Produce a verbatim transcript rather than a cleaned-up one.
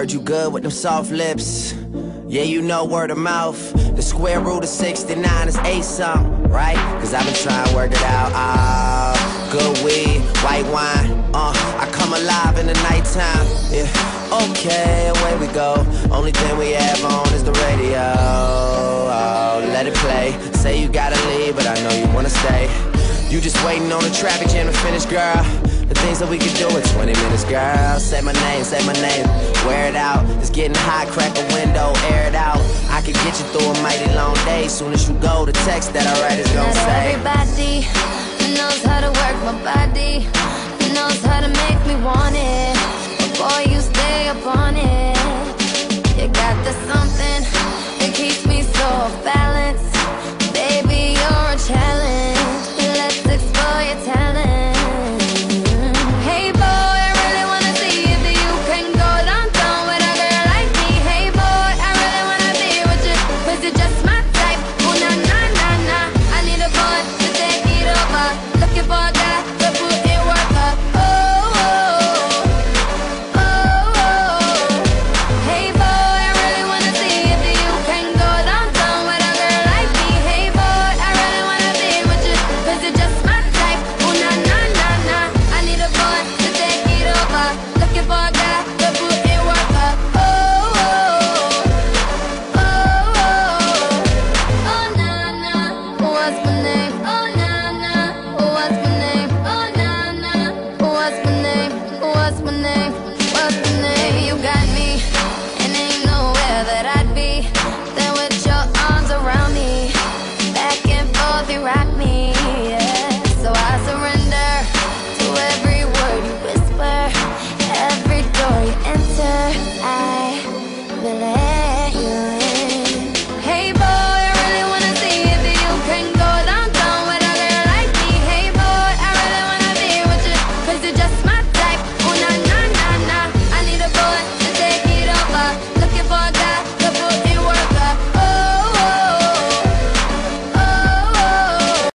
heard you good with them soft lips. Yeah, you know word of mouth. The square root of sixty-nine is eight something, right? Cause I've been trying to work it out. Ah, good weed, white wine. Uh, I come alive in the nighttime. Yeah, okay, away we go. Only thing we have on is the radio. Oh, let it play. Say you gotta leave, but I know you wanna stay. You just waiting on the traffic jam to finish, girl. The things that we could do in twenty minutes, girl. Say my name, say my name, wear it out. It's getting hot, crack a window, air it out. I could get you through a mighty long day. Soon as you go, the text that I write is gonna Not say everybody knows how to work my body, knows how to make